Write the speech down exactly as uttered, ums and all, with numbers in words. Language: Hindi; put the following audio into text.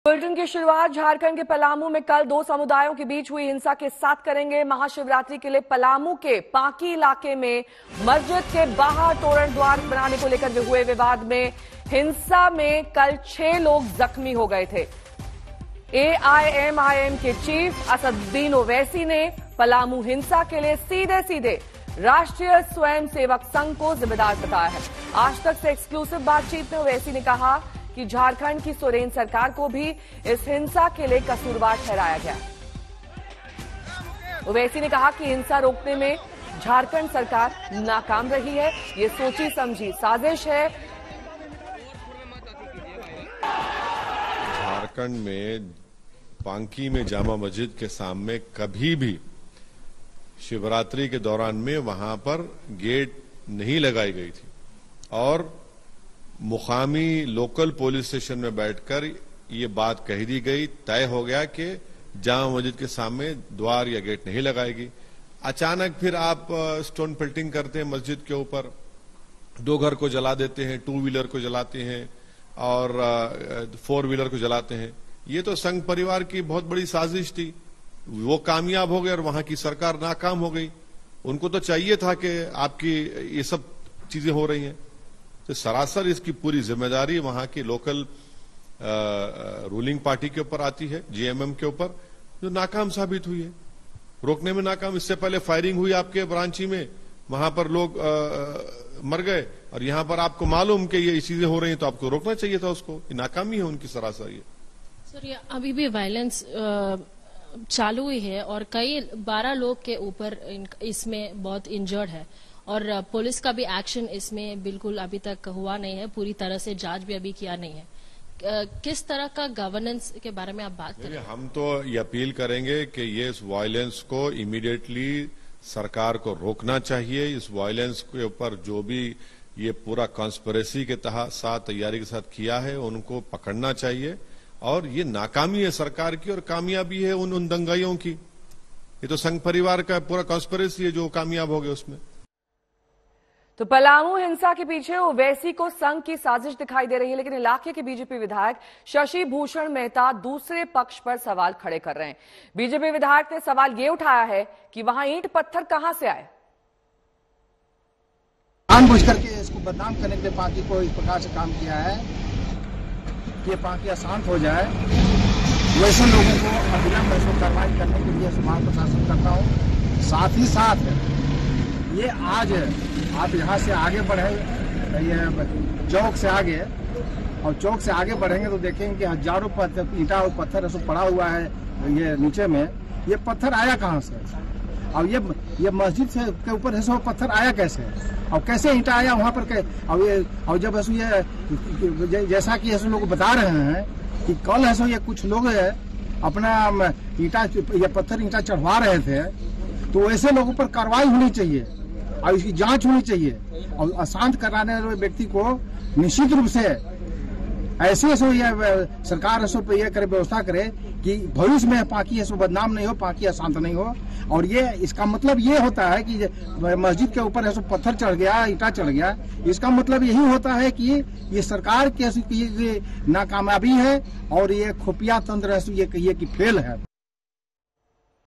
बुलेटिन की शुरुआत झारखंड के पलामू में कल दो समुदायों के बीच हुई हिंसा के साथ करेंगे। महाशिवरात्रि के लिए पलामू के पांकी इलाके में मस्जिद के बाहर तोरण द्वार बनाने को लेकर हुए विवाद में हिंसा में कल छह लोग जख्मी हो गए थे। एआईएमआईएम के चीफ असदुद्दीन ओवैसी ने पलामू हिंसा के लिए सीधे सीधे राष्ट्रीय स्वयंसेवक संघ को जिम्मेदार बताया है। आज तक से एक्सक्लूसिव बातचीत में ओवैसी ने कहा कि झारखंड की सोरेन सरकार को भी इस हिंसा के लिए कसूरवार ठहराया गया। ओवैसी ने कहा कि हिंसा रोकने में झारखंड सरकार नाकाम रही है, ये सोची समझी साजिश है। झारखंड में पांकी में जामा मस्जिद के सामने कभी भी शिवरात्रि के दौरान में वहां पर गेट नहीं लगाई गई थी और मुकामी लोकल पुलिस स्टेशन में बैठकर ये बात कह दी गई, तय हो गया कि जामा मस्जिद के सामने द्वार या गेट नहीं लगाएगी। अचानक फिर आप स्टोन पेल्टिंग करते हैं मस्जिद के ऊपर, दो घर को जला देते हैं, टू व्हीलर को जलाते हैं और फोर व्हीलर को जलाते हैं। ये तो संघ परिवार की बहुत बड़ी साजिश थी, वो कामयाब हो गए और वहां की सरकार नाकाम हो गई। उनको तो चाहिए था कि आपकी ये सब चीजें हो रही हैं, तो सरासर इसकी पूरी जिम्मेदारी वहां की लोकल रूलिंग पार्टी के ऊपर आती है, जीएमएम के ऊपर, जो नाकाम साबित हुई है, रोकने में नाकाम। इससे पहले फायरिंग हुई आपके रांची में, वहां पर लोग आ, मर गए और यहां पर आपको मालूम कि ये चीजें हो रही हैं, तो आपको रोकना चाहिए था उसको। ये नाकामी है उनकी सरासर। ये सर, ये अभी भी वायलेंस चालू ही है और कई बारह लोग के ऊपर इसमें बहुत इंजर्ड है और पुलिस का भी एक्शन इसमें बिल्कुल अभी तक हुआ नहीं है, पूरी तरह से जांच भी अभी किया नहीं है। किस तरह का गवर्नेंस के बारे में आप बात करें? हम तो ये अपील करेंगे कि ये इस वायलेंस को इमीडिएटली सरकार को रोकना चाहिए। इस वायलेंस के ऊपर जो भी ये पूरा कॉन्स्पिरेसी के तहत साथ तैयारी के साथ किया है उनको पकड़ना चाहिए और ये नाकामी है सरकार की और कामयाबी है उन उन दंगाइयों की। ये तो संघ परिवार का पूरा कॉन्स्पिरेसी है जो कामयाब हो गए उसमें। तो पलामू हिंसा के पीछे ओवैसी को संघ की साजिश दिखाई दे रही है, लेकिन इलाके के बीजेपी विधायक शशि भूषण मेहता दूसरे पक्ष पर सवाल खड़े कर रहे हैं। बीजेपी विधायक ने सवाल ये उठाया है कि वहां ईंट पत्थर कहां से आए। जानबूझ करके इसको बदनाम करने के लिए पार्टी को इस प्रकार से काम किया है कि पार्टी अशांत हो जाए। वैसे लोगों को अविलंब इसको कार्रवाई करने के लिए समाज प्रशासन करता हूँ। साथ ही साथ ये आज आप यहाँ से आगे बढ़े, ये चौक से आगे और चौक से आगे बढ़ेंगे तो देखेंगे कि हजारों पत्थर ईंटा और पत्थर ऐसा पड़ा हुआ है ये नीचे में। ये पत्थर आया कहाँ से और ये ये मस्जिद से के ऊपर ऐसा पत्थर आया कैसे और कैसे ईंटा आया वहाँ पर कै, और ये और जब ऐसा ये जैसा कि ऐसे लोग बता रहे हैं कि कल ऐसा ये कुछ लोग अपना ईंटा ये पत्थर ईंटा चढ़वा रहे थे, तो ऐसे लोगों पर कार्रवाई होनी चाहिए और इसकी जांच होनी चाहिए और अशांत कराने वाले व्यक्ति को निश्चित रूप से ऐसे ऐसे ये सरकार ऐसे पे ये करे व्यवस्था करे कि भविष्य में पाकि ऐसे बदनाम नहीं हो, पाकि अशांत नहीं हो। और ये इसका मतलब ये होता है कि मस्जिद के ऊपर ऐसे पत्थर चढ़ गया, ईंटा चढ़ गया, इसका मतलब यही होता है कि ये सरकार की नाकामयाबी है और ये खुफिया तंत्र ये कहिए कि फेल है।